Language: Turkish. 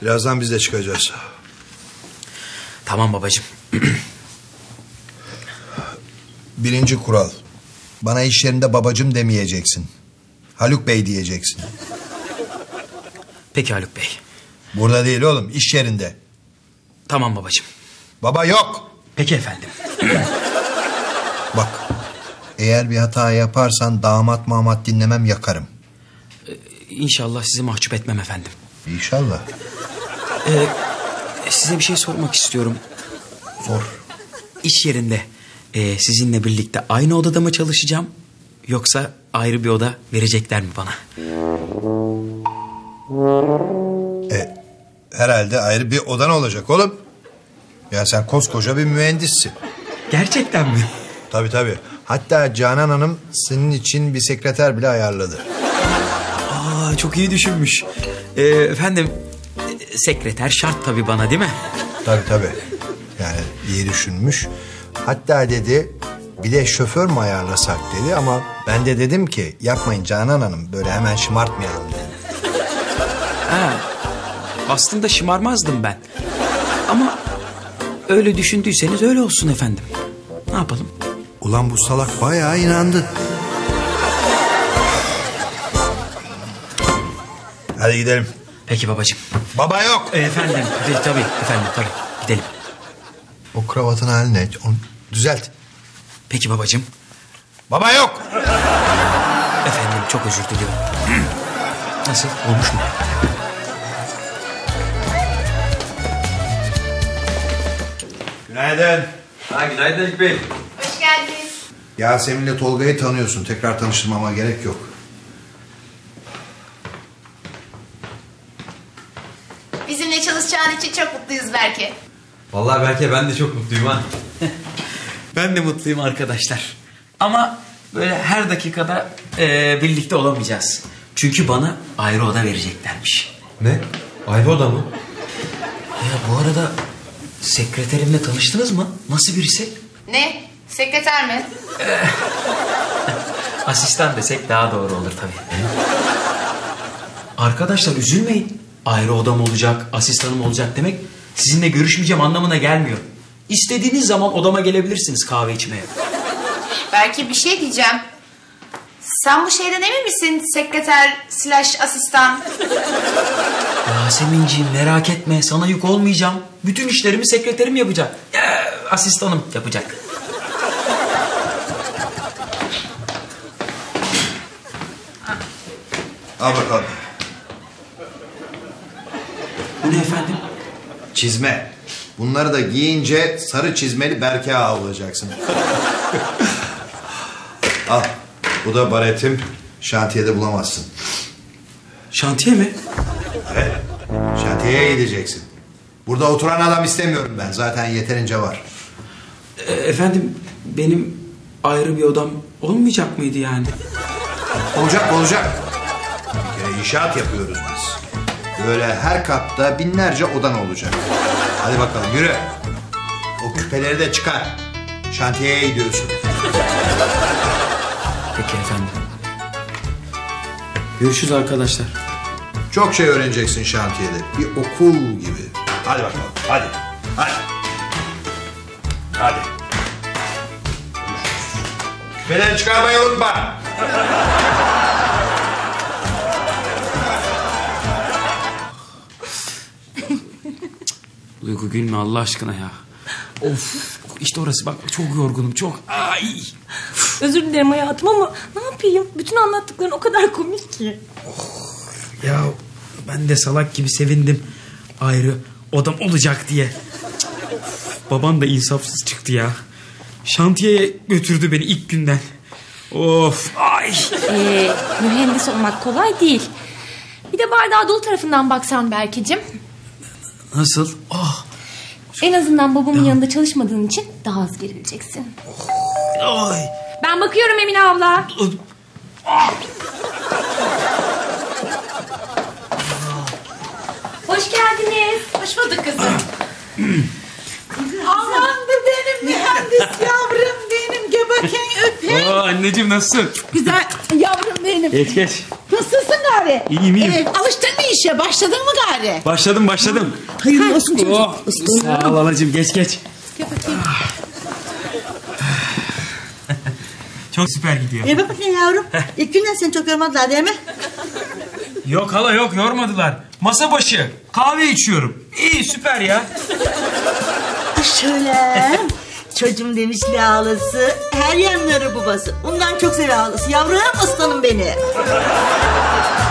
Birazdan biz de çıkacağız. Tamam babacığım. Birinci kural. Bana iş yerinde babacığım demeyeceksin. Haluk Bey diyeceksin. Peki Haluk Bey. Burada değil oğlum, iş yerinde. Tamam babacığım. Baba yok. Peki efendim. Bak, eğer bir hata yaparsan damat mamat dinlemem, yakarım. İnşallah sizi mahcup etmem efendim. İnşallah. Size bir şey sormak istiyorum. Sor. İş yerinde sizinle birlikte aynı odada mı çalışacağım? Yoksa ayrı bir oda verecekler mi bana? Herhalde ayrı bir odan olacak oğlum. Ya sen koskoca bir mühendissin. Gerçekten mi? Tabii. Hatta Canan Hanım senin için bir sekreter bile ayarladı. Aa, çok iyi düşünmüş. Efendim, sekreter şart tabii bana, değil mi? Tabii. Yani iyi düşünmüş. Hatta dedi bir de şoför mü ayarlasak dedi, ama ben de dedim ki yapmayın Canan Hanım, böyle hemen şımartmayalım dedim. Ha, aslında şımarmazdım ben. Ama öyle düşündüyseniz öyle olsun efendim. Ne yapalım? Ulan bu salak bayağı inandı. Hadi gidelim. Peki babacığım. Baba yok. Efendim, tabii gidelim. O kravatın hali ne? Onu düzelt. Peki babacığım. Baba yok. Efendim, çok özür diliyorum. Nasıl, olmuş mu? Günaydın. Günaydın Haluk Bey. Hoş geldiniz. Yasemin'le Tolga'yı tanıyorsun. Tekrar tanıştırmama gerek yok. Bizimle çalışacağın için çok mutluyuz Berke. Vallahi Berke, ben de çok mutluyum ha. Ben de mutluyum arkadaşlar. Ama böyle her dakikada birlikte olamayacağız. Çünkü bana ayrı oda vereceklermiş. Ne? Ayrı oda mı? Ya bu arada sekreterimle tanıştınız mı? Nasıl birisi? Ne? Sekreter mi? Asistan desek daha doğru olur tabii. Arkadaşlar üzülmeyin. Ayrı odam olacak, asistanım olacak demek sizinle görüşmeyeceğim anlamına gelmiyor. İstediğiniz zaman odama gelebilirsiniz kahve içmeye. Berke, bir şey diyeceğim. Sen bu şeyden emin misin? Sekreter / asistan. Yasemin'ciğim merak etme, sana yük olmayacağım. Bütün işlerimi sekreterim yapacak. Asistanım yapacak. Al bakalım. Bu ne efendim? Çizme. Bunları da giyince sarı çizmeli Berke Ağa olacaksın. Al. Bu da baretim. Şantiyede bulamazsın. Şantiye mi? Evet. Şantiyeye gideceksin. Burada oturan adam istemiyorum ben. Zaten yeterince var. Efendim, benim ayrı bir odam olmayacak mıydı yani? Olacak. Bir kere inşaat yapıyoruz biz. Böyle her katta binlerce odan olacak. Hadi bakalım yürü. O küpeleri de çıkar. Şantiyeye gidiyorsun. Peki efendim. Görüşürüz arkadaşlar. Çok şey öğreneceksin şantiyede. Bir okul gibi. Hadi bakalım. Hadi. Küpeleri çıkarmayı unutma. Duygu, gülme Allah aşkına ya. Of, işte orası, bak çok yorgunum, çok. Ay. Özür dilerim hayatım ama ne yapayım? Bütün anlattıkların o kadar komik ki. Ya ben de salak gibi sevindim ayrı odam olacak diye. Babam da insafsız çıktı ya. Şantiyeye götürdü beni ilk günden. Of, ay. Mühendis olmak kolay değil. Bir de bardağı dolu tarafından baksan Berkeciğim. Nasıl? Oh. En azından babamın yanında çalışmadığın için daha az gerileceksin. Ay. Ben bakıyorum Emine abla. Hoş geldiniz. Hoş bulduk kızım. Aman bu benim mühendis yavrum benim. Gel bakayım öpeyim. Anneciğim nasılsın? Güzel yavrum benim. Geç. Nasılsın gari? İyiyim. Alıştın mı işe başladın mı gari? Başladım. Hayırlı olsun çocuğum. Oh, sağ ol halacığım geç. Çok süper gidiyor. Bak bakayım yavrum. İlk günden seni çok yormadılar değil mi? Yok hala yok yormadılar. Masa başı kahve içiyorum. İyi süper ya. Şöyle. Çocuğum demiş Lağlası. Her yanları babası. Ondan çok seviyor ağlası. Yavrum aslanım beni.